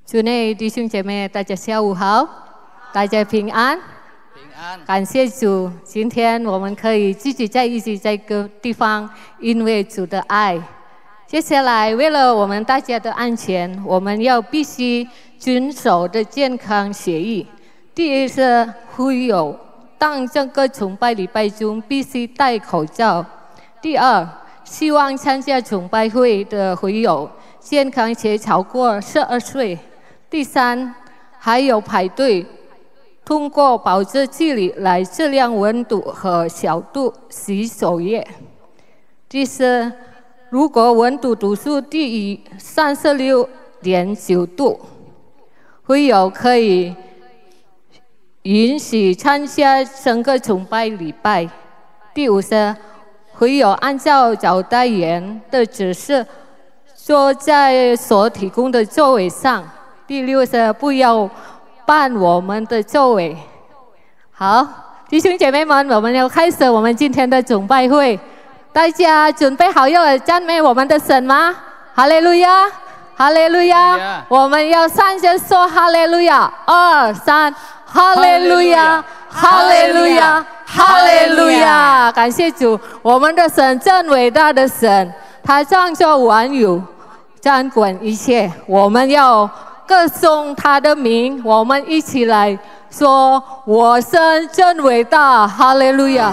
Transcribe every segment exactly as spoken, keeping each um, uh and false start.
主内弟兄姐妹，大家下午好，大家平安。 平安。 感谢主，今天我们可以聚集在一起这个地方，因为主的爱。接下来，为了我们大家的安全，我们要必须遵守的健康协议。第一是会友当这个崇拜礼拜中必须戴口罩。第二，希望参加崇拜会的会友健康且超过十二岁。第三，还有排队，通过保持距离来测量温度和消毒洗手液。第四，如果温度度数低于三十六点九度，会友可以允许参加整个崇拜礼拜。第五是，会友按照招待员的指示，坐在所提供的座位上。第六是不要搬我们的座位。好，弟兄姐妹们，我们要开始我们今天的崇拜会。大家准备好要赞美我们的神吗？哈利路亚，哈利路亚！我们要三声说哈利路亚，二三，哈利路亚，哈利路亚，哈利路亚！感谢主，我们的神真伟大的神，他创造万有，掌管一切。我们要歌颂他的名，我们一起来说：我神真伟大，哈利路亚！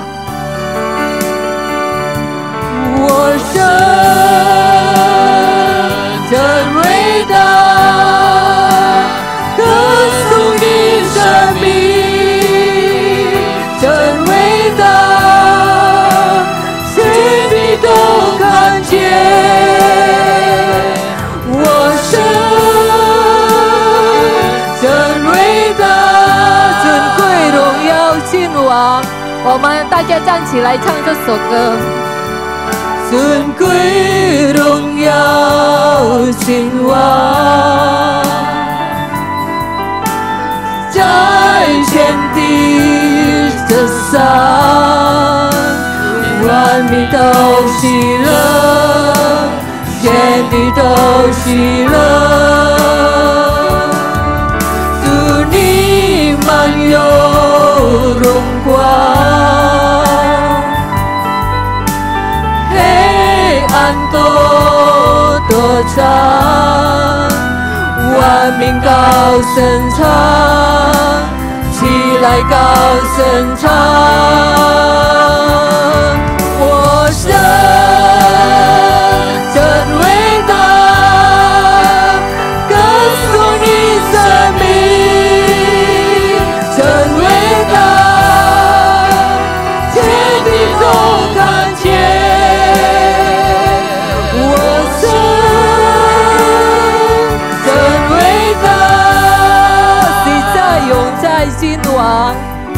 我神真伟大，歌颂你生命真伟大，谁你都看见。我们大家站起来唱这首歌。尊贵荣耀君王，在天地之上，万民都喜乐，天地都喜乐。祝你满有荣光，黑暗都躲藏，万民高声唱，起来高声唱，我神真伟大，歌颂你生命真伟大，天地都看见。君王，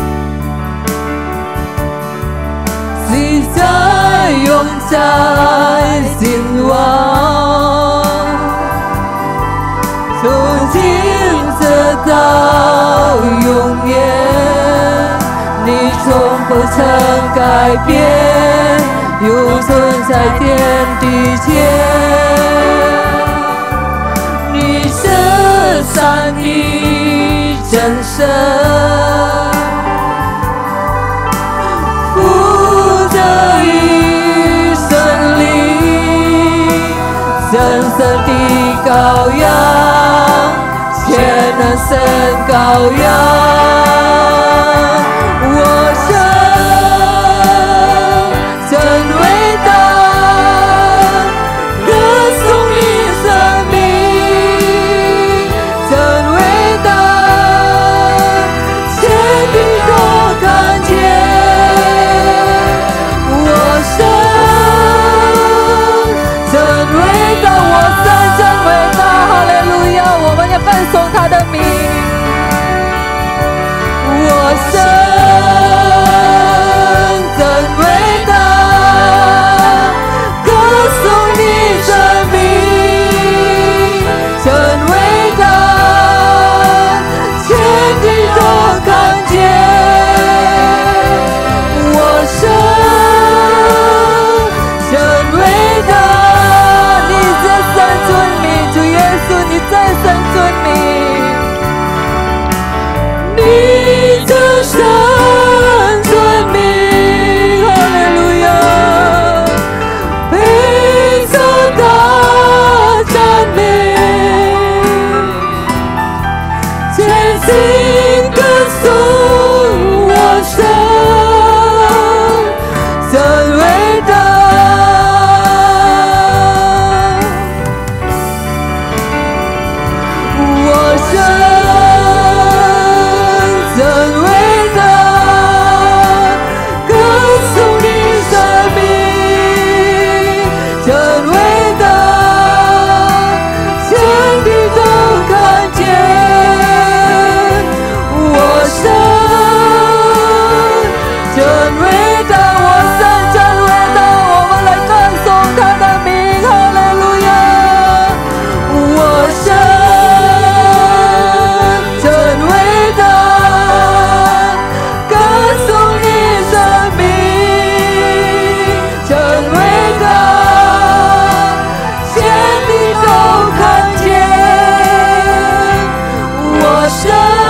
谁在永在君王？从今直到永远，你从不曾改变，永存在天地间。你是上帝真神，负责于胜利，真神的羔羊，全能神羔羊，我神真伟大，歌颂你生命真伟大，奉他的名， 伟大，我神真伟大，我们来歌颂他的名，哈利路亚！我神真伟大，歌颂你生命，真伟大，天地都看见，我神。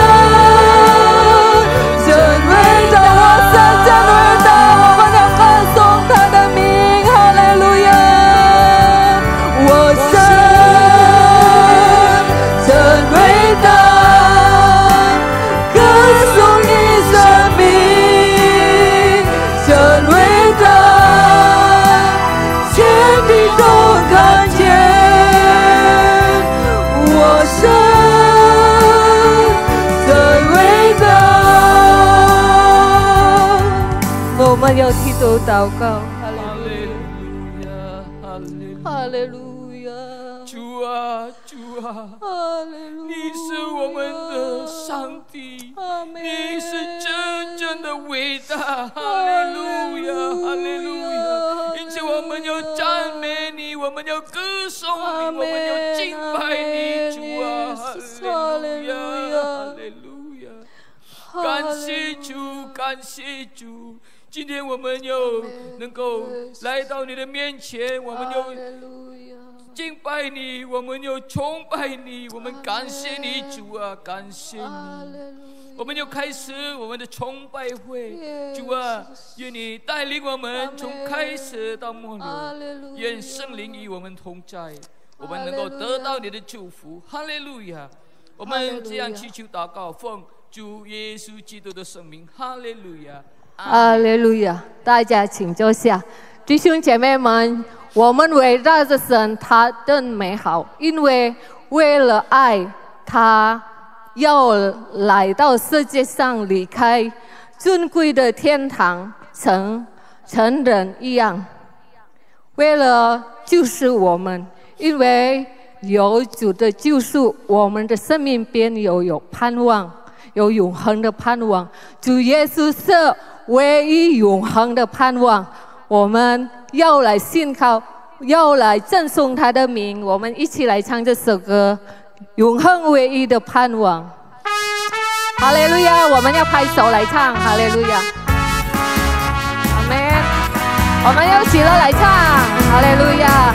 我们要低头祷告，哈利路亚，哈利路亚，主啊，主啊，你是我们的上帝，你是真正的伟大，哈利路亚，哈利路亚。因此我们要赞美你，我们要歌颂你，我们要敬拜你，主啊，哈利路亚，哈利路亚。感谢主，感谢主。今天我们又能够来到你的面前，我们又敬拜你，我们又崇拜你，我们感谢你，主啊，感谢你。我们又开始我们的崇拜会，主啊，愿你带领我们从开始到末了，愿圣灵与我们同在，我们能够得到你的祝福，哈利路亚。我们这样祈求祷告，奉主耶稣基督的圣名，哈利路亚。哈利路亚！大家请坐下，弟兄姐妹们，我们伟大的神，他真美好，因为为了爱，他要来到世界上，离开尊贵的天堂，成成人一样，为了救赎我们，因为有主的救赎，我们的生命便有有盼望，有永恒的盼望。主耶稣是唯一永恒的盼望，我们要来信靠，要来赞颂他的名。我们一起来唱这首歌，永恒唯一的盼望。哈利路亚！我们要拍手来唱，哈利路亚！阿们！我们要起来来唱，哈利路亚！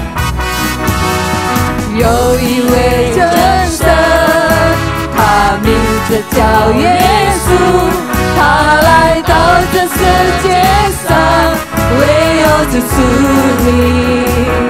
有一位真神，他名字叫耶稣。他来到这世界上，为要救赎你。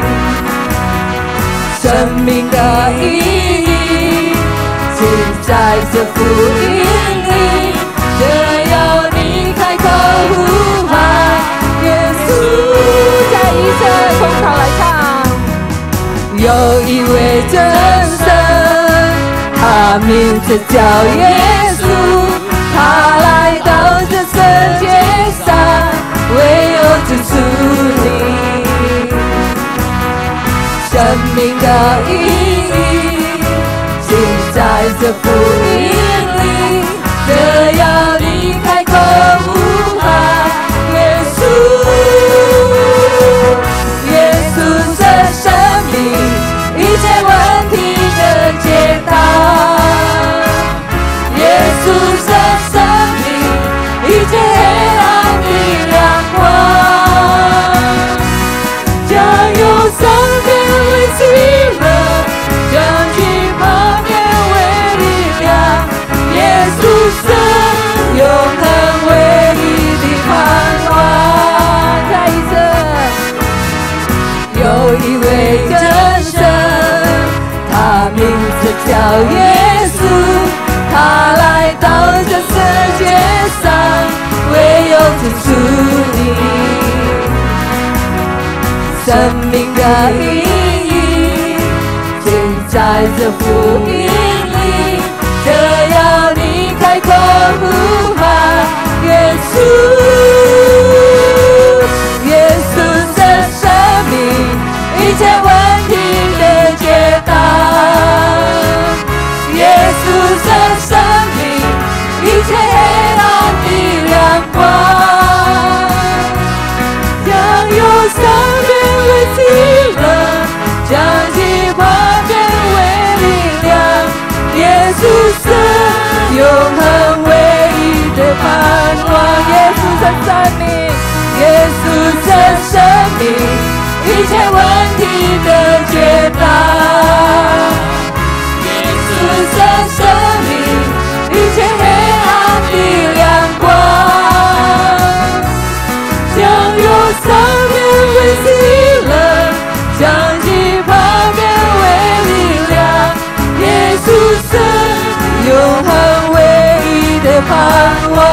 生命的意义，尽在这福音里。只要你开口呼喊耶稣，再一次从头来唱。有一位真神，他名字叫耶稣。他来到这世界上，为要救赎你。生命的意义，尽在这福音里。只要你开口呼喊耶稣，耶稣是生命一切问题的解答。耶稣是生命一切黑暗的亮光，将用生命为喜乐，将去旁边为力量。耶稣是永恒唯一的盼望。再一次，有一位真神，他名字叫耶稣。他来到这世界上，为要救赎你。生命的意义，尽在这福音里。只要你开口呼喊耶稣，耶稣是生命一切问题的解答。耶稣是生命一切黑暗的亮光， 是永恒唯一的盼望。耶稣的生命，耶稣的生命，一切问题的解答。耶稣的生命，一切黑暗的亮光，将有生命为喜乐，将惧怕变为力量。耶稣是永恒唯一的盼望，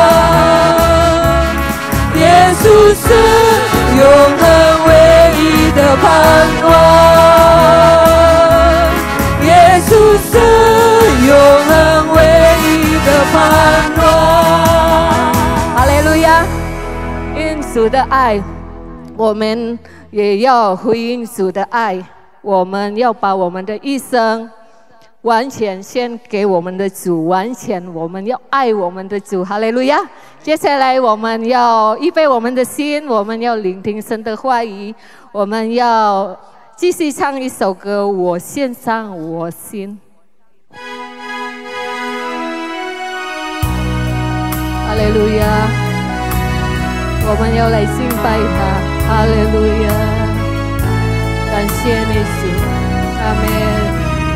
耶稣是永恒唯一的盼望，耶稣是永恒唯一的盼望。 哈利路亚！因主的爱，我们也要回应主的爱。我们要把我们的一生完全献给我们的主，完全我们要爱我们的主。哈利路亚！接下来我们要预备我们的心，我们要聆听神的话语，我们要继续唱一首歌，我献上我心。哈利路亚！我们要来敬拜他。哈利路亚！感谢你主，阿们。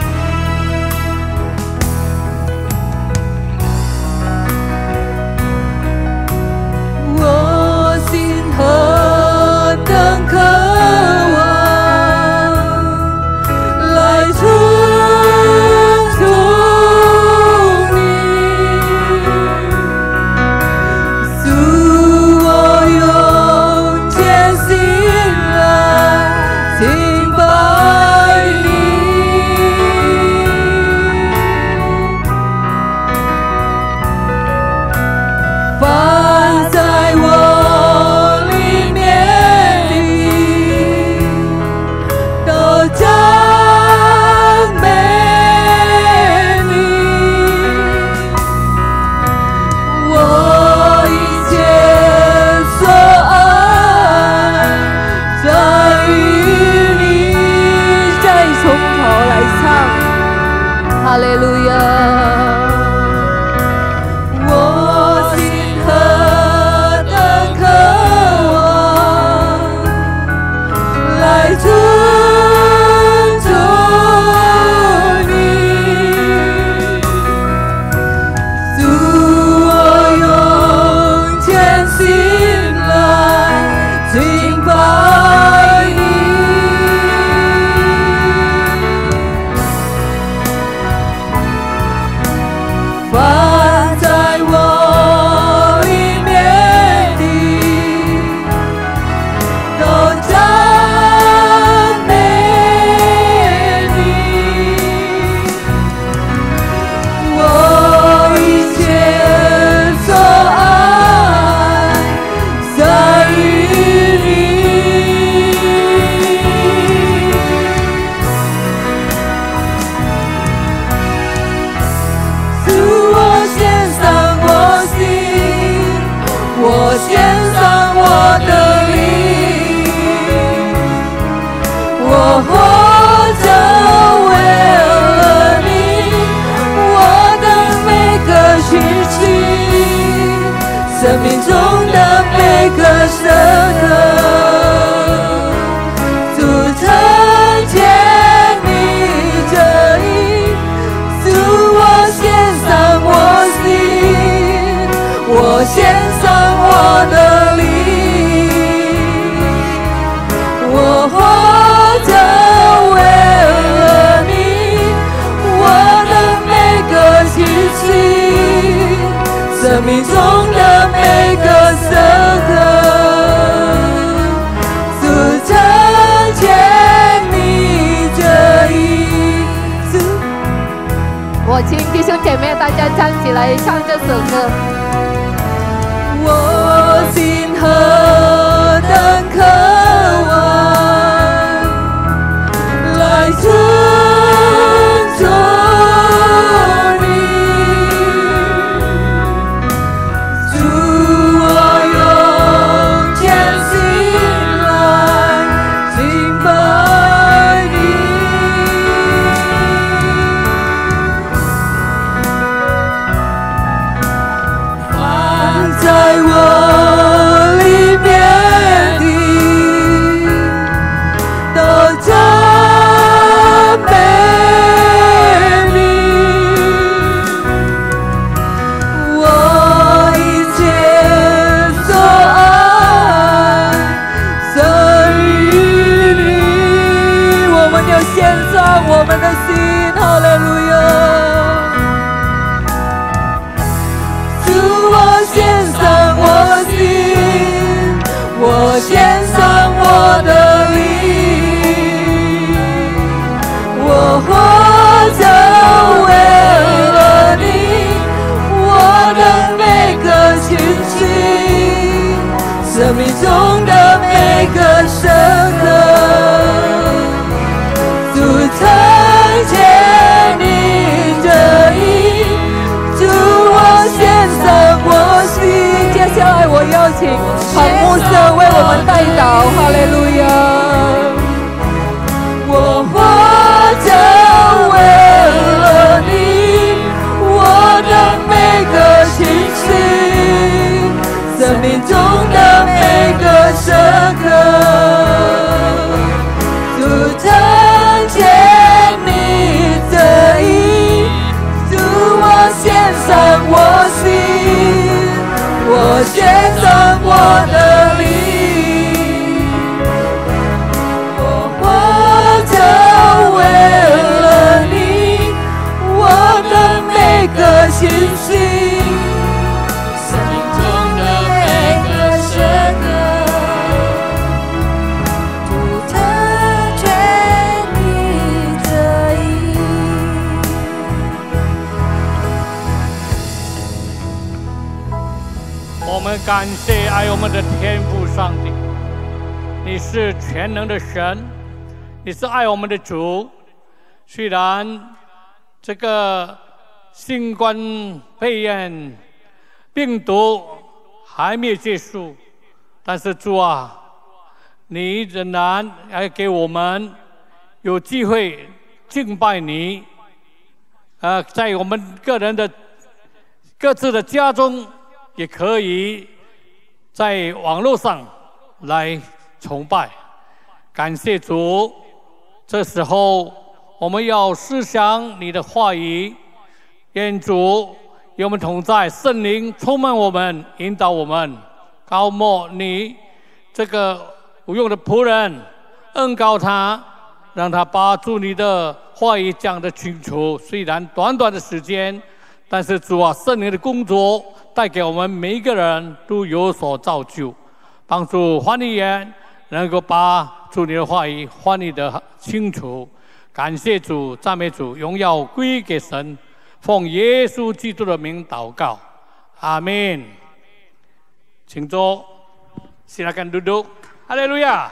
我心何等渴望来遵从你，主我用全心来敬拜你，放在我里面的都赞美你，我一切所爱在于你。再从头来唱， 哈利路亚！ 我心何等渴望来遵从你，主我用全心来敬拜你，放在我里面的都赞美你，我一切所爱在于你，主我献上我心，我献上我的灵，我活着为了你，我的每个讯息，生命中的每个时刻，主成全你这意，主我献上我心，我献上我的灵，我活着为了你，我的每个气息，生命中的每个时刻，主成全你这意。 我请弟兄姐妹大家站起来唱这首歌。 我心何等渴望来遵从你，主我用全心来敬拜你。 献上我的灵，我活着为了你，我的每个情绪，生命中的每个时刻，主曾见你的意，主我献上我心。接下来我邀请黄牧师为我们带祷，哈利路亚。我活着为了你，我的每个情绪，生命中的每个时刻，主曾见你的意，主我献上我心，我献上我的灵，我活着为了你，我的每个情绪，生命中的每个时刻，主曾见你的意。 我们感谢爱我们的天父上帝，你是全能的神，你是爱我们的主。虽然这个新冠肺炎病毒还没有结束，但是主啊，你仍然要给我们有机会敬拜你。呃，在我们个人的各自的家中，也可以在网络上来崇拜。感谢主，这时候我们要思想你的话语，愿主与我们同在，圣灵充满我们，引导我们。高莫你这个无用的仆人，恩膏他，让他把主你的话语讲得清楚。虽然短短的时间，但是主啊，圣灵的工作带给我们每一个人都有所造就，帮助翻译员能够把主你的话语翻译得清楚。感谢主，赞美主，荣耀归给神。奉耶稣基督的名祷告，阿们。请坐，silakan duduk. Haleluya.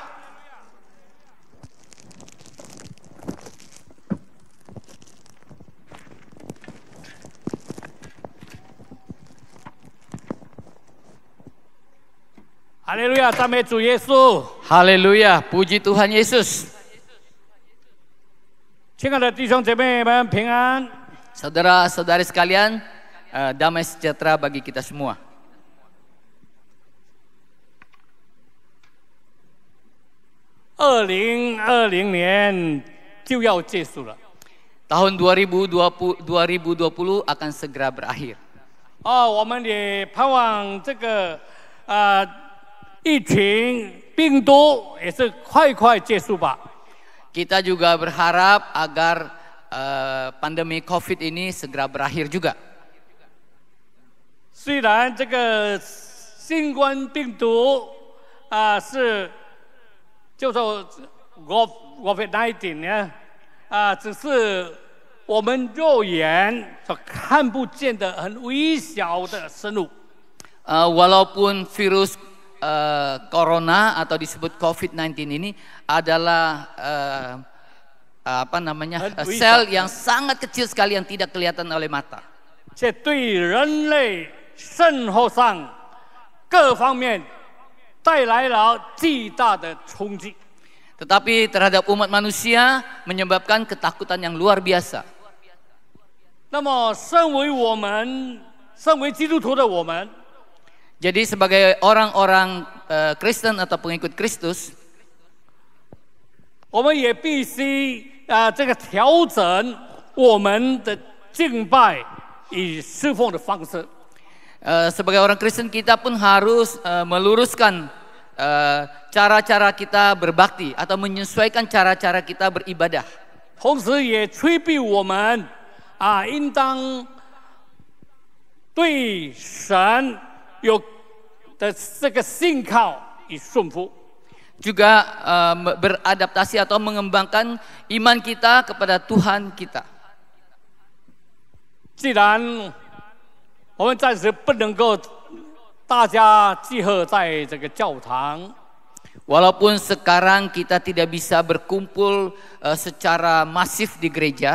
Haleluya, 赞美主耶稣。 Haleluya, puji Tuhan Yesus. 亲爱的弟兄姐妹们，平安。 Saudara-saudari sekalian, uh, damai sejahtera bagi kita semua. 二零二零年就要结束了。 Tahun dua ribu dua puluh akan segera berakhir. 哦，我们也盼望这个呃疫情病毒也是快快结束吧。 Kita juga berharap agar uh, pandemi COVID ini segera berakhir juga. 虽然这个新冠病毒啊、呃、是就说 COVID 十九 呢啊、呃，只是我们肉眼所看不见的很微小的生物。 Uh, walaupun virus uh, corona atau disebut COVID sembilan belas ini adalah uh, apa namanya sel yang sangat kecil sekali yang tidak kelihatan oleh mata. 这对人类生活上各方面带来了巨大的冲击。 Tetapi terhadap umat manusia menyebabkan ketakutan yang luar biasa. 那么，身为我们，身为基督徒的我们， Jadi sebagai orang-orang uh, Kristen atau pengikut Kristus, 我们也必须啊、呃，这个调整我们的敬拜与侍奉的方式。 uh, sebagai orang Kristen kita pun harus uh, meluruskan uh, cara-cara kita berbakti atau menyesuaikan cara-cara kita beribadah. 同时也催逼我们啊，应当对神有的这个信靠与顺服。 juga uh, beradaptasi atau mengembangkan iman kita kepada Tuhan kita. 既然我们暂时不能够大家集合在这个教堂， Walaupun sekarang kita tidak bisa berkumpul uh, secara masif di gereja,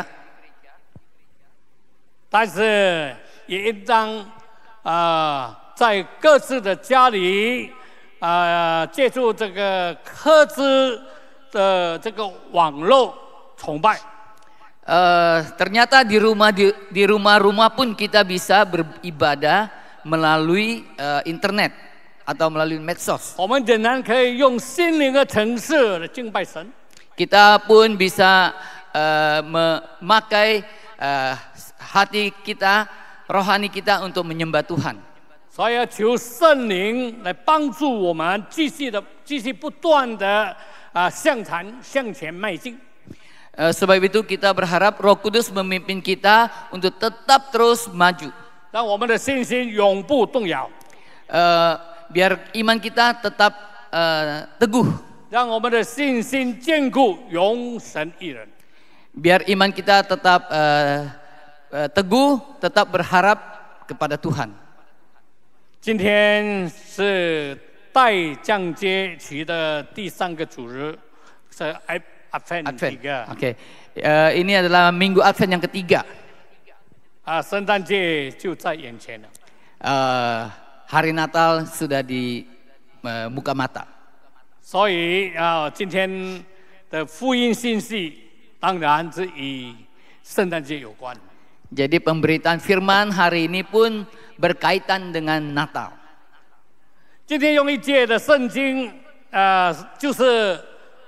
但是也应当啊、呃，在各自的家里啊、呃，借助这个科资的这个网络崇拜。 Uh, ternyata di rumah di, di rumah-rumah pun kita bisa beribadah melalui uh, internet atau melalui medsos. 我们仍然可以用心灵的层次来敬拜神。 Kita pun bisa uh, memakai uh, hati kita, rohani kita untuk menyembah Tuhan. 所以要求圣灵来帮助我们继续的、继续不断的啊向前向前迈进。 Uh, sebab itu kita berharap Roh Kudus memimpin kita untuk tetap terus maju. 让我们的信心永不动摇。 Uh, biar iman kita tetap uh, teguh. 让我们的信心坚固，永神一人。 Biar iman kita tetap uh, uh, teguh, tetap berharap kepada Tuhan. 今天是待降阶期的第三个主日，是 Advent Advent. tiga. Oke, okay. uh, ini adalah minggu Advent yang ketiga. 啊，圣诞节就在眼前了。 Uh, hari Natal sudah di uh, muka mata. 所以啊，今天的福音信息当然是与圣诞节有关。 Jadi pemberitaan firman hari ini pun berkaitan dengan Natal. 今天用一节的圣经，呃，就是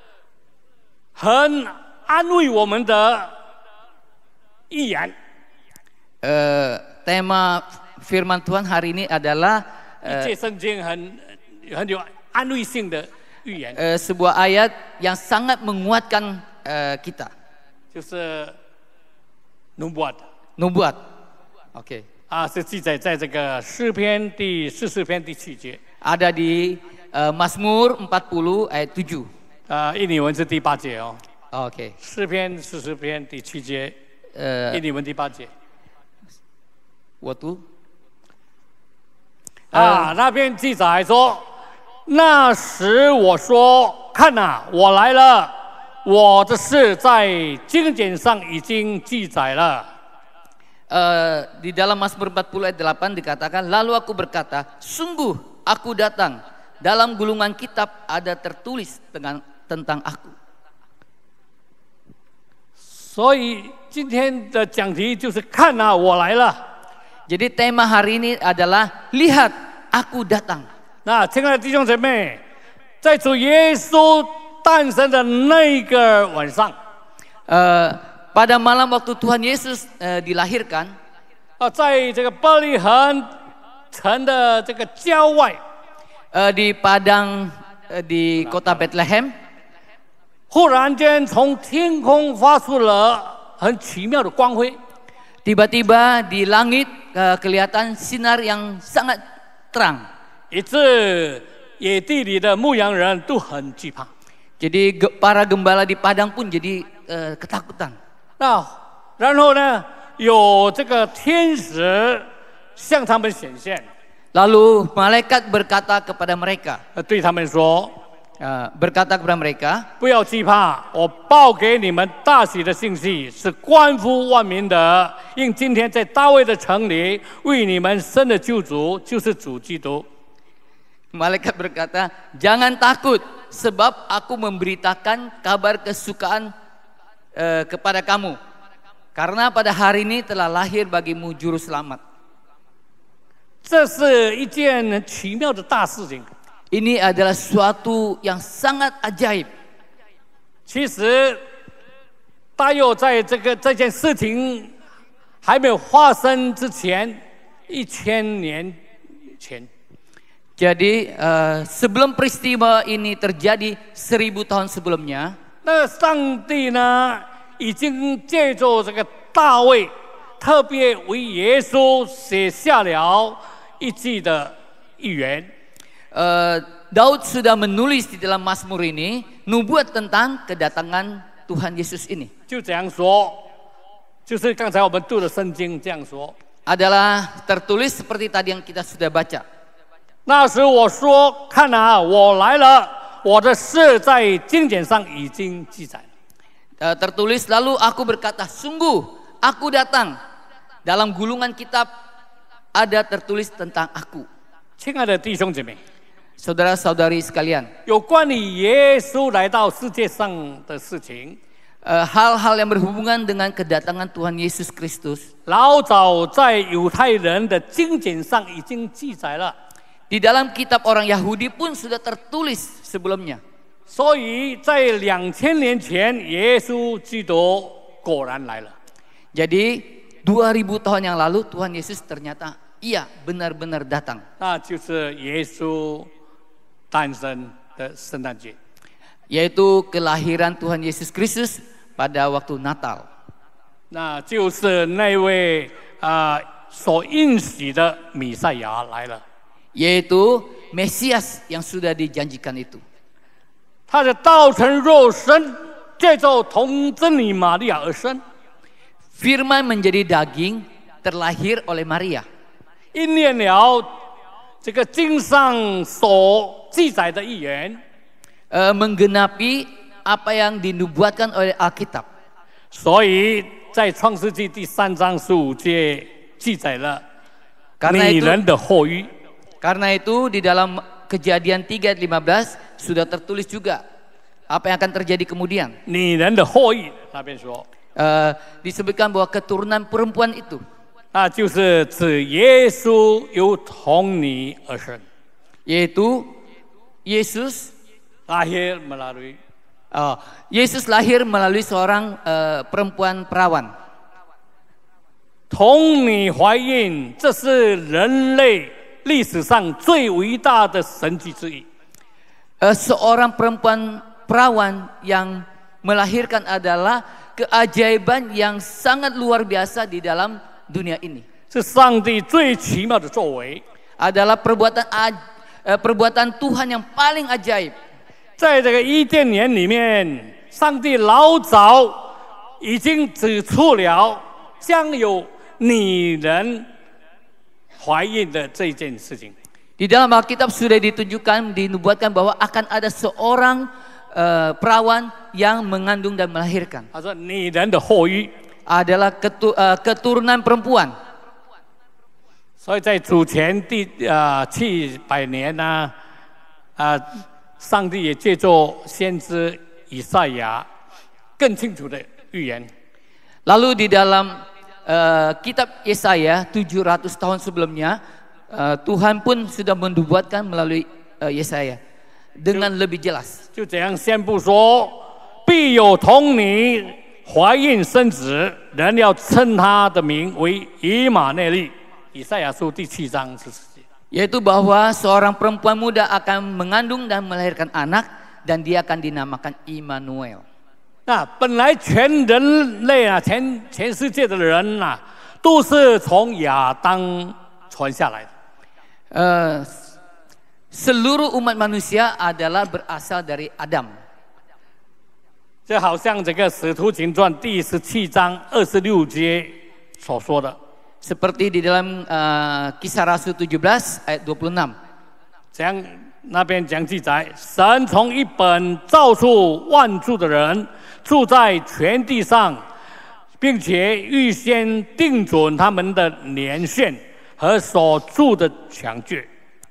很安慰我们的预言。 Uh, tema firman Tuhan hari ini adalah 一节圣经很很有安慰性的预言， uh, sebuah ayat yang sangat menguatkan uh, kita. 就是努布的 Nubuat. Oke. Okay. 啊，是记载在这个诗篇第四十篇第七节， Ada di uh, Mazmur empat puluh ayat tujuh. 啊，印尼文是第八节哦。 Oke. Okay. 诗篇四十篇第七节， Uh, 印尼文第八节。 waktu 啊，那边记载说，那时我说，看呐、我来了，我的事在经典上已经记载了。 Uh, di dalam Mazmur empat puluh ayat delapan dikatakan, lalu aku berkata, sungguh aku datang, dalam gulungan kitab ada tertulis dengan, tentang aku. 所以今天的讲题就是看呐、我来了。 Jadi tema hari ini adalah lihat aku datang. 那亲爱的弟兄姐妹，在主耶稣诞生的那个晚上， Uh, pada malam waktu Tuhan Yesus uh, dilahirkan, 啊，在这个伯利恒城的这个郊外， uh, di padang uh, di kota Bethlehem, 忽然间从天空发出了很奇妙的光辉。 tiba-tiba di langit uh, kelihatan sinar yang sangat terang. 以致野地里的牧羊人都很惧怕。 Jadi ge, para gembala di padang pun jadi uh, ketakutan. 那然后呢，有这个天使向他们显现， Lalu malaikat berkata kepada mereka, 呃对他们说 uh, berkata kepada mereka, 不要惧怕，我报给你们大喜的信息是关乎万民的，因今天在大卫的城里为你们生的救主就是主基督。 malaikat berkata, jangan takut sebab aku memberitakan kabar kesukaan uh, kepada kamu. Karena pada hari ini telah lahir bagimu juru selamat. 这是一件很奇妙的大事情。 Ini adalah suatu yang sangat ajaib. 其实，大约在这个这件事情还没有发生之前，一千年前， Jadi uh, sebelum peristiwa ini terjadi seribu tahun sebelumnya, 那上帝呢已经借助这个大卫，特别为耶稣写下了一句的预言。 uh, Daud sudah menulis di dalam Mazmur ini nubuat tentang kedatangan Tuhan Yesus ini. 就这样说，就是刚才我们读的圣经这样说。 Adalah tertulis seperti tadi yang kita sudah baca. 那时我说：“看啊，我来了，我的事在经典上已经记载了。” Uh, tertulis lalu aku berkata, sungguh aku datang. Dalam gulungan kitab ada tertulis tentang aku. 亲爱的弟兄姐妹， Saudara-saudari sekalian, 有关于耶稣来到世界上的事情， uh, hal-hal yang berhubungan dengan kedatangan Tuhan Yesus Kristus 老早在犹太人的经典上已经记载了。 di dalam kitab orang Yahudi pun sudah tertulis sebelumnya. 所以在两千年前，耶稣基督果然来了。 Jadi dua ribu tahun yang lalu Tuhan Yesus ternyata iya benar-benar datang. 那就是耶稣诞生的圣诞节。 Yaitu kelahiran Tuhan Yesus Kristus pada waktu Natal. 那就是那位啊、呃、所应许的弥赛亚来了。 Yaitu Mesias yang sudah dijanjikan itu. 他是道成肉身，借着童真女玛利亚而生。 Firman menjadi daging, terlahir oleh Maria. 应验了这个经上所记载的预言。 Uh, menggenapi apa yang dinubuatkan oleh Alkitab. 所以在创世纪第三章十五节记载了 Karena 女 itu, 人的后裔。 karena itu di dalam Kejadian tiga ayat lima belas sudah tertulis juga apa yang akan terjadi kemudian. 女人的后裔那边说， Uh, disebutkan bahwa keturunan perempuan itu 那就是指耶稣由童女而生， yaitu Yesus lahir melalui uh, Yesus lahir melalui seorang uh, perempuan perawan. 童女怀孕，这是人类历史上最伟大的神迹之一。 Uh, seorang perempuan perawan yang melahirkan adalah keajaiban yang sangat luar biasa di dalam dunia ini. 是上帝最奇妙的作为， Adalah perbuatan uh, perbuatan Tuhan yang paling ajaib. 在这个伊甸园里面，上帝老早已经指出了将有女人怀孕的这件事情。 Di dalam Alkitab sudah ditunjukkan, dinubuatkan bahwa akan ada seorang uh, perawan yang mengandung dan melahirkan. 他说：“女人的后裔。” Adalah ketu, uh, keturunan perempuan. 所以在主前第啊七百年呢，啊，上帝也借助先知以赛亚更清楚的预言。 Lalu di dalam uh, kitab Yesaya tujuh ratus tahun sebelumnya, uh, Tuhan pun sudah menubuatkan melalui uh, Yesaya dengan lebih jelas. 就这样宣布说，必有童女怀孕生子，人要称他的名为以马内利。以赛亚书第七章十四节。 Yaitu bahwa seorang perempuan muda akan mengandung dan melahirkan anak dan dia akan dinamakan Immanuel. 那本来全人类啊，全全世界的人呐、啊，都是从亚当传下来的。 Uh, seluruh umat manusia adalah berasal dari Adam. 这好像这个《使徒行传》第十七章二十六节所说的。 Seperti di dalam uh, Kisah Rasul tujuh belas ayat dua puluh enam. 讲那边讲记载，神从一本造出万族的人，住在全地上，并且预先定准他们的年限和所住的墙界。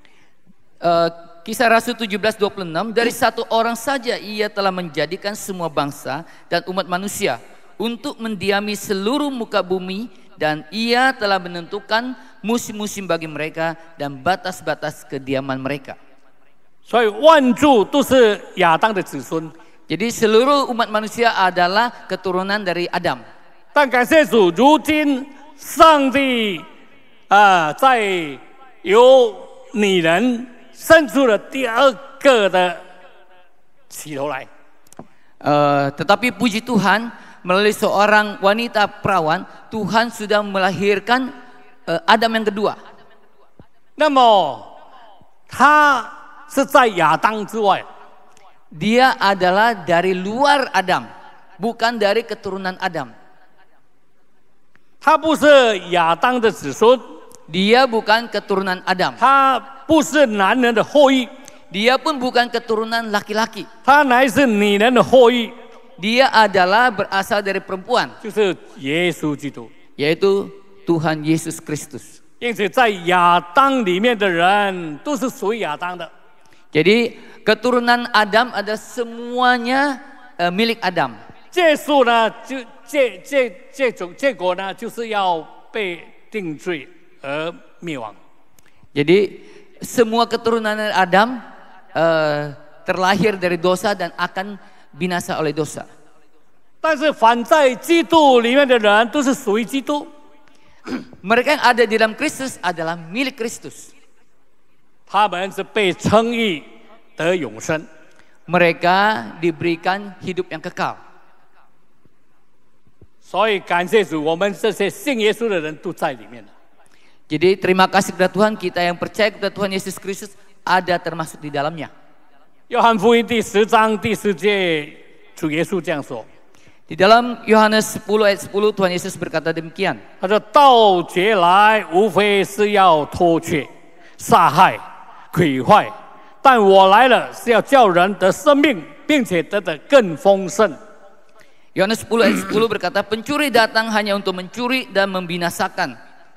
Uh, Kisah Rasul tujuh belas dua puluh enam, dari satu orang saja ia telah menjadikan semua bangsa dan umat manusia untuk mendiami seluruh muka bumi, dan ia telah menentukan musim-musim bagi mereka dan batas-batas kediaman mereka. 所以万族都是亚当的子孙。 Jadi seluruh umat manusia adalah keturunan dari Adam. 但感谢主，如今上帝啊、呃，在由女人生出了第二个的起头来。 Uh, tetapi puji Tuhan, melalui seorang wanita perawan, Tuhan sudah melahirkan uh, Adam yang kedua. 那么他是在亚当之外。 Dia adalah dari luar Adam, bukan dari keturunan Adam. 他不是亚当的子孙， Dia bukan keturunan Adam. 他不是男人的后裔， Dia pun bukan keturunan laki-laki. 他乃是女人的后裔， Dia adalah berasal dari perempuan, 就是耶稣基督。 yaitu Tuhan Yesus Kristus. 因此，在亚当里面的人都是属于亚当的。 Jadi keturunan Adam adalah semuanya uh, milik Adam. 结束呢，就结结结种结果呢，就是要被定罪而灭亡。 Jadi semua keturunan Adam uh, terlahir dari dosa dan akan binasa oleh dosa. 但是反在基督里面的人都是属于基督， Mereka yang ada di dalam Kristus adalah milik Kristus. 他们是被称义得永生。 Mereka diberikan hidup yang kekal. 所以感谢主，我们这些信耶稣的人都在里面了。 Jadi terima kasih kepada Tuhan, kita yang percaya kepada Tuhan Yesus Kristus ada termasuk di dalamnya. 约翰福音第十章第十节，主耶稣这样说： Di dalam Yohanes sepuluh ayat sepuluh Tuhan Yesus berkata demikian. 他说，盗劫来无非是要偷窃、杀害、毁坏，但我来了是要叫人得生命，并且得的更丰盛。 Yohanes sepuluh ayat sepuluh berkata, pencuri datang hanya untuk mencuri dan membinasakan.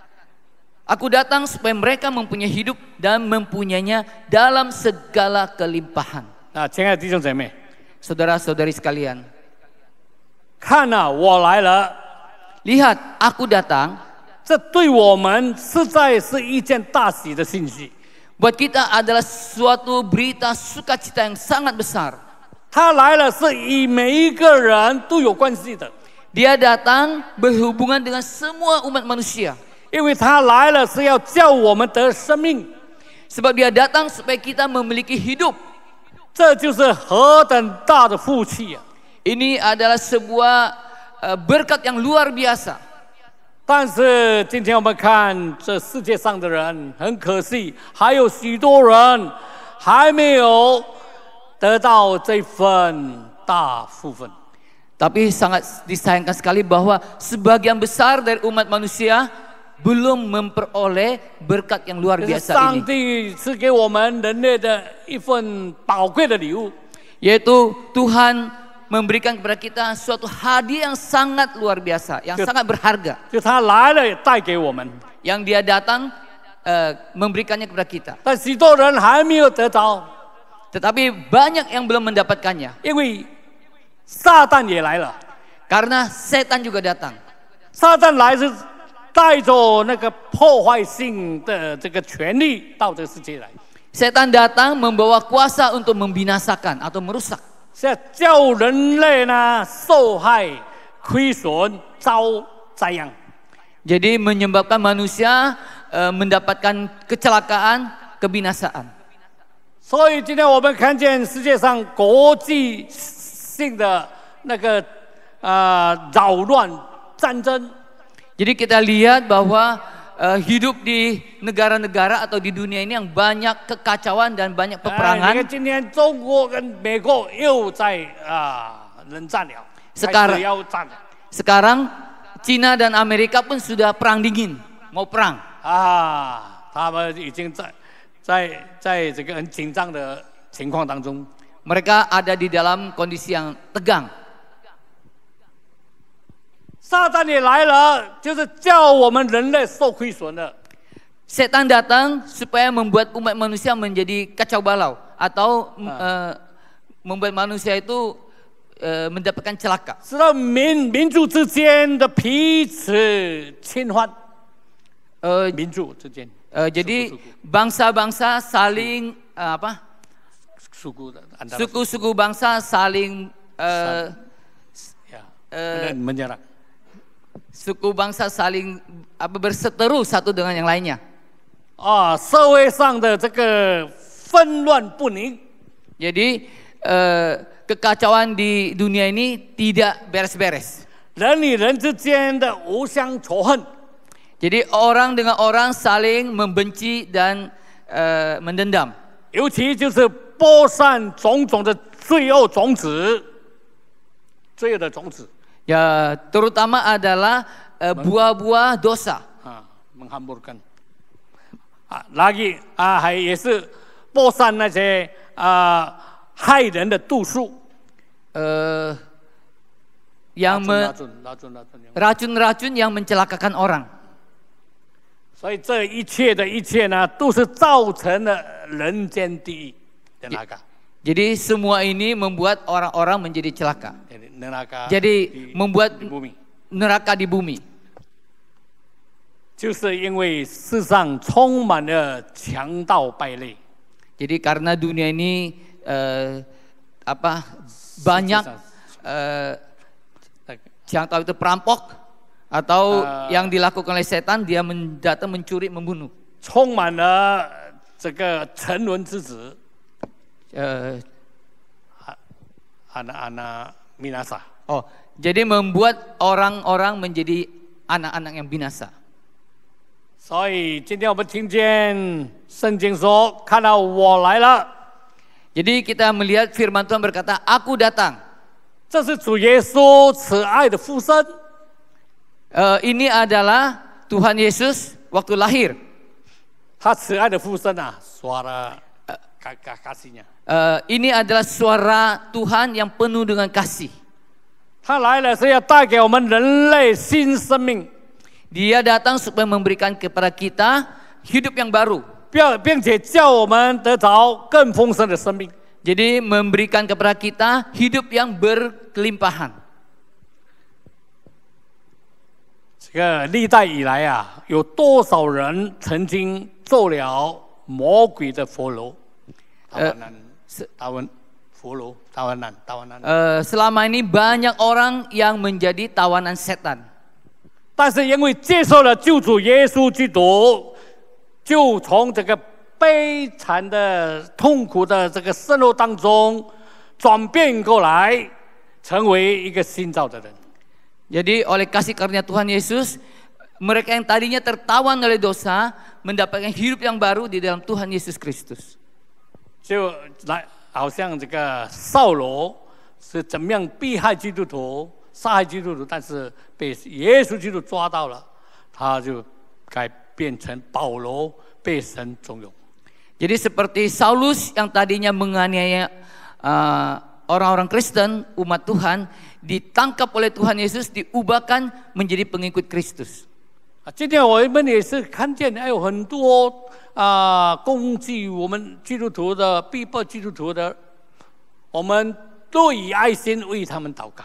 Aku datang supaya mereka mempunyai hidup dan mempunyainya dalam segala kelimpahan. 那亲爱的弟兄姐妹， Saudara-saudari sekalian, 看啊，我来了， lihat aku datang. 这对我们实在是一件大喜的信息。 Buat kita adalah suatu berita sukacita yang sangat besar. 他来了是与每一个人都有关系的， Dia datang berhubungan dengan semua umat manusia. 因为他来了是要叫我们得生命。 Sebab dia datang supaya kita memiliki hidup. 这就是何等大的福气啊！ Ini adalah sebuah uh, berkat yang luar biasa. 但是今天我们看这世界上的人，很可惜，还有许多人还没有得到这份大福分。 Tapi sangat disayangkan sekali bahwa sebagian besar dari umat manusia belum memperoleh berkat yang luar 这是 biasa 上 ini. 帝赐给我们人类的一份宝贵的礼物。 Yaitu Tuhan memberikan kepada kita suatu hadiah yang sangat luar biasa, yang Ke- sangat berharga. 就他来了，也带给我们， Yang dia datang uh, memberikannya kepada kita. 但许多人还没有得着， Tetapi banyak yang belum mendapatkannya. 因为撒旦也来了。 Karena setan juga datang. 撒旦来是带着那个破坏性的这个权利到这个世界来， Setan datang membawa kuasa untuk membinasakan atau merusak. 是要叫人类呢受害、亏损、遭灾殃。 Jadi menyebabkan manusia uh, mendapatkan kecelakaan, kebinasaan. 所以今天我们看见世界上国际性的那个呃扰乱、战争， Jadi kita lihat bahwa uh, hidup di negara-negara atau di dunia ini yang banyak kekacauan dan banyak 哎，你 peperangan. 看今天中国跟美国又在啊、冷战了， Sekarang 开始要战了 Sekarang Cina dan Amerika pun sudah perang dingin, mau perang. 啊，他们已经在在在这个很紧张的情况当中。 Mereka ada di dalam kondisi yang tegang. 撒旦也来了，就是叫我们人类受亏损的。 Setan datang supaya membuat umat manusia menjadi kacau balau atau uh, membuat manusia itu uh, mendapatkan celaka. 使到民民族之间的彼此侵犯， Uh, 民族之间 uh, jadi bangsa-bangsa saling uh, apa? 属孤的，antara Suku-suku bangsa saling uh, ya, Eh, menyerang. suku bangsa saling apa berseteru satu dengan yang lainnya. 啊，社会上的这个纷乱不宁， Jadi uh, kekacauan di dunia ini tidak beres-beres. 人与人之间的无相仇恨， Jadi orang dengan orang saling membenci dan uh, mendendam. 尤其就是播散种种的罪恶种子，罪恶的种子。 Ya, terutama adalah uh, buah-buah dosa. Ah, menghamburkan. Ah, lagi ah, 还也是播散那些啊害人的毒素。 Uh, yang me, racun, racun, racun, racun. racun-racun yang mencelakakan orang. 所以这一切的一切呢，都是造成了人间地狱的那个。 Jadi semua ini membuat orang-orang menjadi celaka. Neraka Jadi di, membuat di bumi. neraka di bumi. 就是因为世上充满了强盗败类。 Jadi karena dunia ini uh, apa banyak uh, yang tahu itu perampok atau uh, yang dilakukan oleh setan, dia datang mencuri, membunuh. 充满了这个沉沦之子。 Uh, anak-anak binasa. Oh, jadi membuat orang-orang menjadi anak-anak yang binasa. 所以今天我们听见圣经说，看到我来了。 Jadi kita melihat firman Tuhan berkata, Aku datang. 这是主耶稣慈爱的附身。 Uh, ini adalah Tuhan Yesus waktu lahir. 他慈爱的附身啊，suara kasihnya. Uh, ini adalah suara Tuhan yang penuh dengan kasih. 他来了是要带给我们人类新生命。 Dia datang supaya memberikan kepada kita hidup yang baru. 并且叫我们得着更丰盛的生命。 Jadi memberikan kepada kita hidup yang berkelimpahan. 这个历代以来啊，有多少人曾经做了魔鬼的佛楼？ tawanan, tawan, follow, tawanan, tawanan. Uh, selama ini banyak orang yang menjadi tawanan setan. 但是因为接受了救主耶稣基督，就从这个悲惨的、痛苦的这个生活当中转变过来，成为一个新造的人。 Jadi oleh kasih karunia Tuhan Yesus, mereka yang tadinya tertawan oleh dosa mendapatkan hidup yang baru di dalam Tuhan Yesus Kristus. 就来，好像这个扫罗是怎么样逼害基督徒、杀害基督徒，但是被耶稣基督抓到了，他就改变成保罗，被神重用。 Jadi seperti Saulus yang tadinya menganiaya uh, orang-orang Kristen, umat Tuhan, ditangkap oleh Tuhan Yesus, diubahkan menjadi pengikut Kristus. 今天我们也是看见，还有很多啊、呃、攻击我们基督徒的、逼迫基督徒的，我们都以爱心为他们祷告。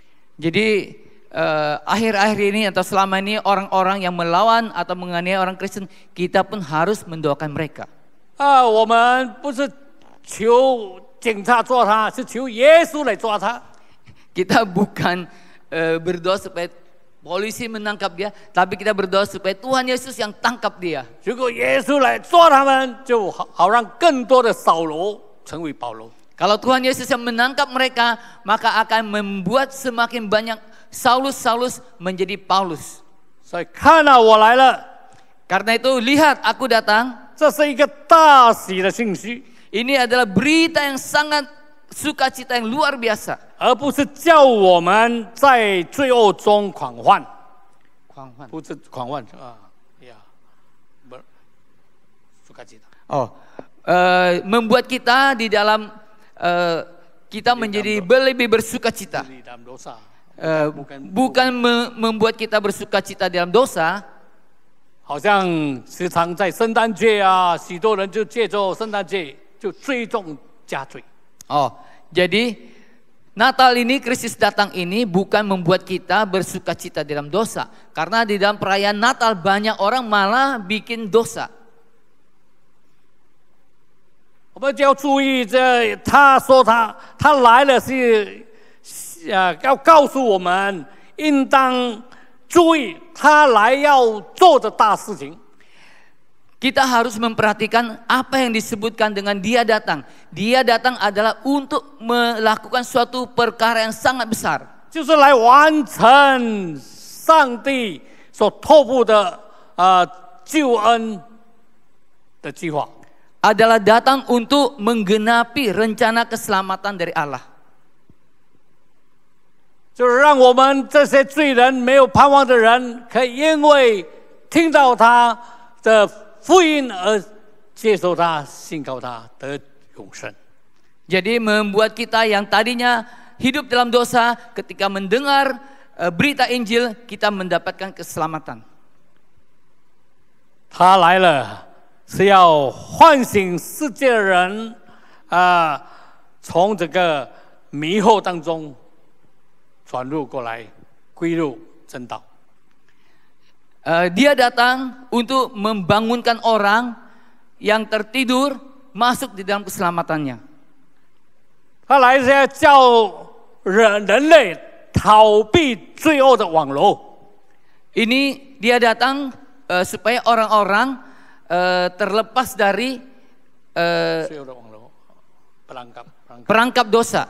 Jadi uh, akhir-akhir ini atau selama ini orang-orang yang melawan atau menganiaya orang Kristen, kita pun harus mendoakan mereka. 啊，我们不是求警察抓他，是求耶稣来抓他。 Kita bukan uh, berdoa supaya polisi menangkap dia, tapi kita berdoa supaya Tuhan Yesus yang tangkap dia. 如果耶稣来抓他们，就好好让更多的扫罗成为保罗。 Kalau Tuhan Yesus yang menangkap mereka, maka akan membuat semakin banyak Saulus-Saulus menjadi Paulus. 所以看到我来了， Karena itu lihat aku datang. 这是一个大喜的信息， Ini adalah berita yang sangat sukacita yang luar biasa. 而不是叫我们在罪恶中狂欢，不是狂欢啊呀，不，sukacita. Oh, uh, membuat kita di dalam uh, kita menjadi lebih bersukacita. Uh, bukan me- membuat kita bersukacita dalam dosa. 好像时常在圣诞节啊，许多人就借着圣诞节就追重加罪。 Oh, jadi Natal ini, Kristus datang ini bukan membuat kita bersukacita dalam dosa. Karena di dalam perayaan Natal banyak orang malah bikin dosa. 我们就要注意这，他说他他来了是，啊，要告诉我们应当注意他来要做的大事情。 Kita harus memperhatikan apa yang disebutkan dengan dia datang. Dia datang adalah untuk melakukan suatu perkara yang sangat besar. 就是来完成上帝所托付的啊、呃、救恩的计划。 adalah datang untuk menggenapi rencana keselamatan dari Allah. 就是让我们这些罪人没有盼望的人，可以因为听到他的福音而接受他、信靠他，得永生。 Jadi membuat kita yang tadinya hidup dalam dosa, ketika mendengar uh, berita Injil, kita mendapatkan keselamatan. 他来了，是要唤醒世界的人啊，从这个迷惑当中转入过来，归入正道。 Uh, dia datang untuk membangunkan orang yang tertidur masuk di dalam keselamatannya. 他来是要叫人人类逃避罪恶的网络。 Ini dia datang uh, supaya orang-orang uh, terlepas dari uh, 罪恶的网络，perangkap perangkap dosa.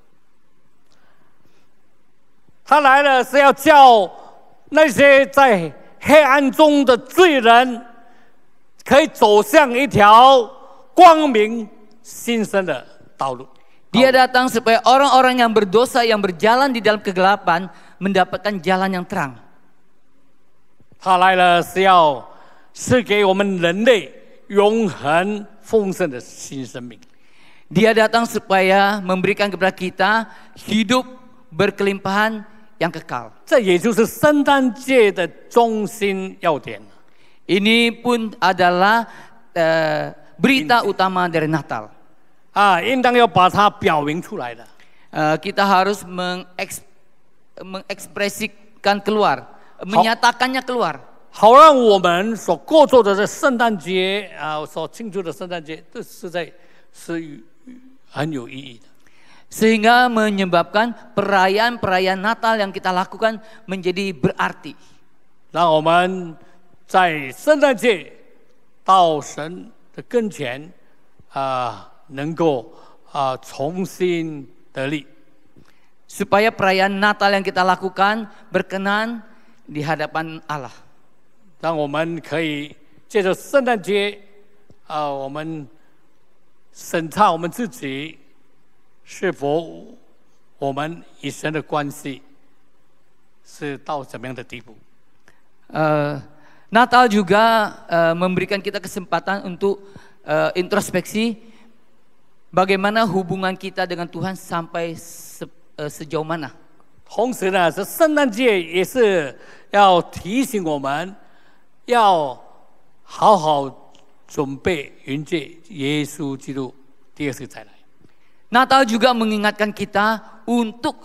他来了是要叫那些在黑暗中的罪人，可以走向一条光明新生的道路。 Dia datang supaya orang-orang yang berdosa yang berjalan di dalam kegelapan mendapatkan jalan yang terang. 他来了是要赐给我们人类永恒丰盛的新生命。 Dia datang supaya memberikan kepada kita hidup berkelimpahan yang kekal. 这也就是圣诞节的中心要点。 Ini pun adalah uh, berita utama dari Natal. 啊，应当要把它表明出来的。 Uh, kita harus mengeks, mengekspresikan keluar, menyatakannya keluar. 好让我们所过做的这圣诞节啊，所庆祝的圣诞节，这实在是很有意义的。 Sehingga menyebabkan perayaan-perayaan Natal yang kita lakukan menjadi berarti. 让我们在圣诞节到神的跟前啊。 能够啊重新得力， supaya perayaan Natal yang kita lakukan berkenan di hadapan Allah. 让我们可以借着圣诞节啊，我们审查我们自己是否我们与神的关系是到怎么样的地步。 Uh, Natal juga uh, memberikan kita kesempatan untuk uh, introspeksi. Bagaimana hubungan kita dengan Tuhan sampai se, uh, sejauh mana? 同时呢，这圣诞节也是要提醒我们，要好好准备迎接耶稣基督第二次再来。 Natal juga mengingatkan kita untuk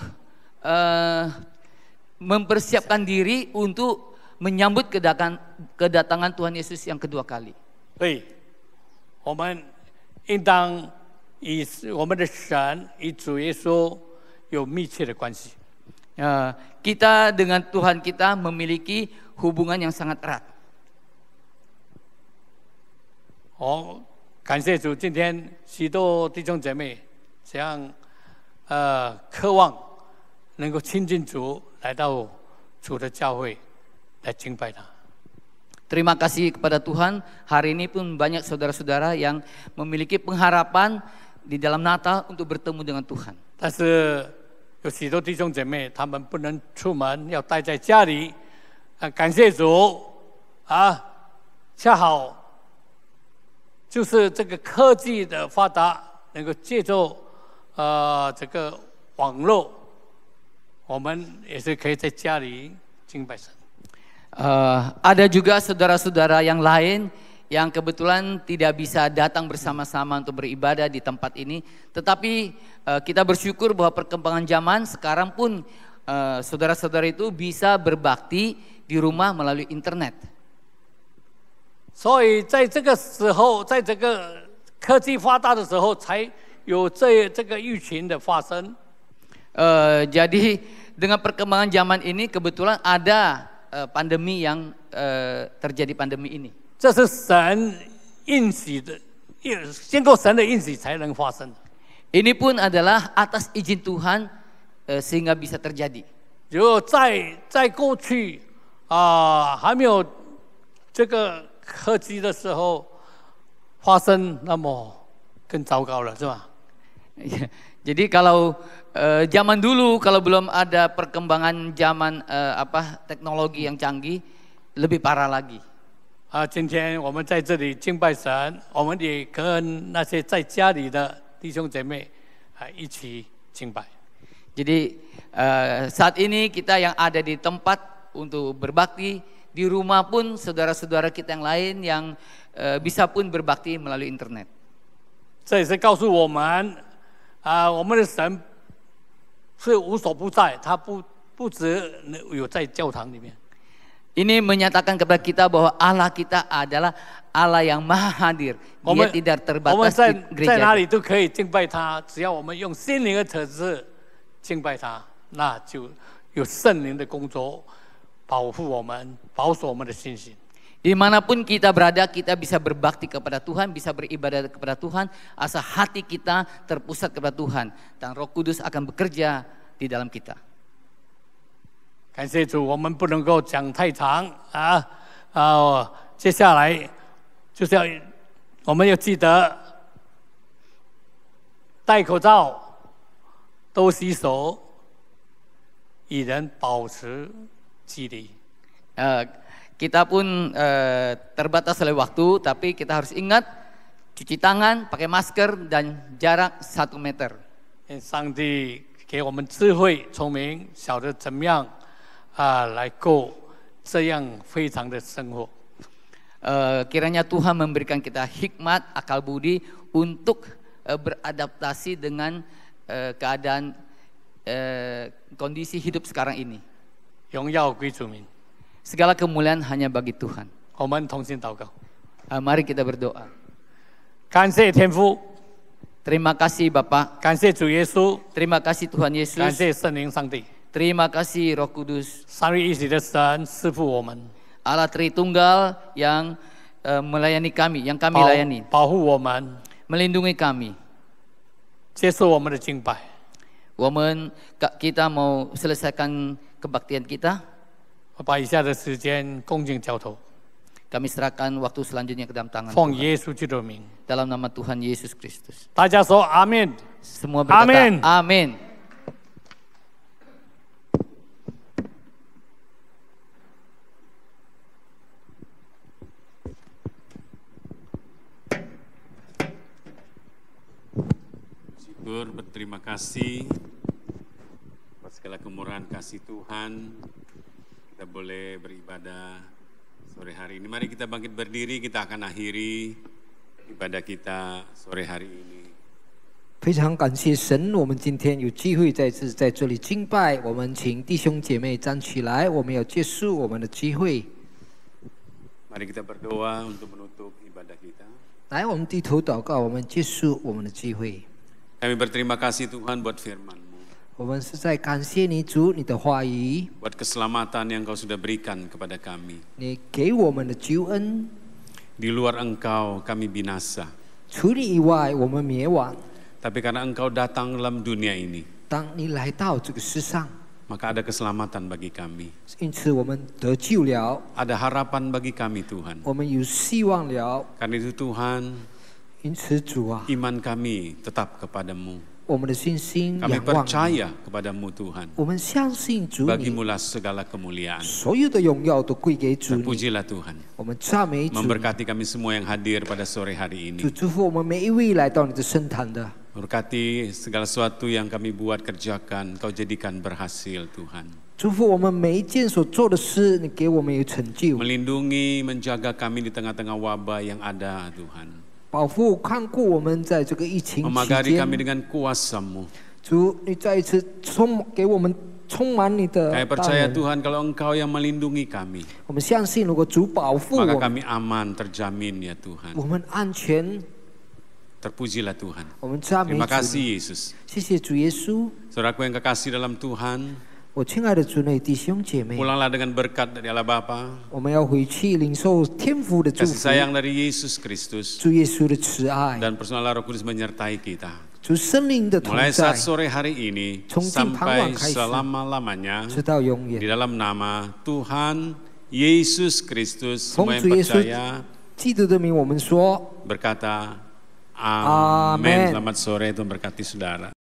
uh, mempersiapkan diri untuk menyambut kedatangan, kedatangan Tuhan Yesus yang kedua kali. 所以，我们应当 与我们的神与主耶稣有密切的关系。 Uh, kita dengan Tuhan kita memiliki hubungan yang sangat erat. 哦，感谢主，今天许多弟兄姐妹这样呃渴望能够亲近主，来到主的教会来敬拜他。 Terima kasih kepada Tuhan. Hari ini pun banyak saudara-saudara yang memiliki pengharapan di dalam Natal untuk bertemu dengan Tuhan. 但是有许多弟兄姐妹，他们不能出门，要待在家里。啊，感谢主啊！恰好就是这个科技的发达，能够借助呃这个网络，我们也是可以在家里敬拜神。 Uh, ada juga saudara-saudara yang lain yang kebetulan tidak bisa datang bersama-sama untuk beribadah di tempat ini. Tetapi uh, kita bersyukur bahwa perkembangan zaman sekarang pun uh, saudara-saudara itu bisa berbakti di rumah melalui internet. 所以在这个时候，在这个科技发达的时候，才有这这个疫情的发生。 Uh, jadi dengan perkembangan zaman ini kebetulan ada uh, pandemi yang uh, terjadi pandemi ini. 这是神应许的，经过神的应许才能发生。 Ini pun adalah atas izin Tuhan uh, sehingga bisa terjadi. 如果在在过去啊、呃、还没有这个科技的时候发生，那么更糟糕了，是吧？ Jadi kalau uh, zaman dulu kalau belum ada perkembangan zaman uh, apa teknologi yang canggih lebih parah lagi. 啊，今天我们在这里敬拜神，我们也跟那些在家里的弟兄姐妹啊一起敬拜。 Jadi uh, saat ini kita yang ada di tempat untuk berbakti, di rumah pun saudara-saudara kita yang lain yang uh, bisa pun berbakti melalui internet. 这也是告诉我们，啊，我们的神是无所不在，他不不只有在教堂里面。 Ini menyatakan kepada kita bahwa Allah kita adalah Allah yang maha hadir. Dia tidak 我们 terbatas 在 di 在哪 gereja. 里都可以敬拜他，只要我们用心灵的特质敬拜他，那就有圣灵的工作保护我们，保守我们的信心。 Dimanapun kita berada, kita bisa berbakti kepada Tuhan, bisa beribadah kepada Tuhan, asal hati kita terpusat kepada Tuhan, dan Roh Kudus akan bekerja di dalam kita. 感谢主，我们不能够讲太长啊啊！接下来就是要我们要记得戴口罩、多洗手，与人保持距离。 Uh, kita pun uh, terbatas oleh waktu, tapi kita harus ingat cuci tangan, pakai masker, dan jarak satu meter. 愿上帝给我们智慧、聪明，晓得怎么样啊来过这样非常的生活。 Uh, kiranya Tuhan memberikan kita hikmat, akal budi untuk uh, beradaptasi dengan uh, keadaan uh, kondisi hidup sekarang ini. 荣耀归主名。 Segala kemuliaan hanya bagi Tuhan. 我们同心祷告， Uh, mari kita berdoa. 感谢天父， Terima kasih Bapa, 感谢主耶稣， terima kasih Tuhan 感 Yesus, 谢圣灵上帝， terima kasih Roh Kudus, 三位一体的神赐福我们， Allah Tritunggal yang uh, melayani kami, yang kami 保 layani, 保护我们， melindungi kami. 接受我们的敬拜。 Woman, kita mau selesaikan kebaktian kita. 我把以下的时间恭敬交托， Kami serahkan waktu selanjutnya ke dalam tangan 奉 Tuhan. 耶稣基督的名， Dalam nama Tuhan Yesus Kristus. 大家说阿门。 Semua berkata Amin. Amin. Syukur, berterima kasih atas segala kemurahan kasih Tuhan. Kita boleh beribadah sore hari ini. Mari kita bangkit berdiri, kita akan akhiri ibadah kita sore hari ini. 非常感谢神，我们今天有机会再次在这里敬拜。我们请弟兄姐妹站起来，我们要结束我们的聚会。 Mari kita berdoa untuk menutup ibadah kita. 来，我们低头祷告，我们结束我们的聚会。 Kami berterima kasih Tuhan buat firman-Mu, 我们是在感谢你主，你的话语， buat keselamatan yang Kau sudah berikan kepada kami. 你给我们的救恩。 Di luar Engkau kami binasa, 除你以外，我们灭亡。 tapi karena Engkau datang dalam dunia ini, 当你来到这个世上， maka ada keselamatan bagi kami. 因此我们得救了， Ada harapan bagi kami Tuhan. 我们有希望了。 Karena itu Tuhan, 因此主啊， iman kami tetap kepadamu. 我们的信心 Kami 仰望你， percaya kepadamu Tuhan. 我们相信主你， Bagimulah segala kemuliaan. 所有的荣耀都归给主你。 Terpujilah Tuhan. 我们赞美主， Memberkati kami semua yang hadir pada sore hari 主 ini. 祝福我们每一位来到你的圣坛的。 Berkati segala sesuatu yang kami buat kerjakan, Kau jadikan berhasil Tuhan. 祝福我们每一件所做的事，你给我们有成就， Melindungi, menjaga kami di tengah-tengah wabah yang ada Tuhan. 保护看顾我们在这个疫情期 Memagari kami 间。 dengan kuasa-Mu. 主，你再一次充给我们充满你的 Kami 大 percaya 能。 Tuhan kalau Engkau yang melindungi kami, 我们相信，如果主保护 maka 我们， kami aman, terjamin ya Tuhan. 我们安全。 Terpujilah Tuhan. 我们赞美 Terima 主 kasih 你， Yesus. 谢谢主耶稣。 Saudaraku yang kekasih dalam Tuhan, 我亲爱的主内弟兄姐妹， pulanglah dengan berkat dari Allah Bapa, 我们要回去领受天父的祝 kasih 福， sayang dari Yesus Kristus, 主耶稣的慈爱， dan personal Roh Kudus menyertai kita. 主圣灵的同 Mulai 在 saat，sore hari ini 从今傍晚 sampai 开始， selama-lamanya 直到永 di 远。 dalam nama Tuhan Yesus Kristus, 奉 semua yang 主耶稣 percaya 基督的名我们说 berkata Amin. amin. Selamat sore, Tuhan berkati saudara.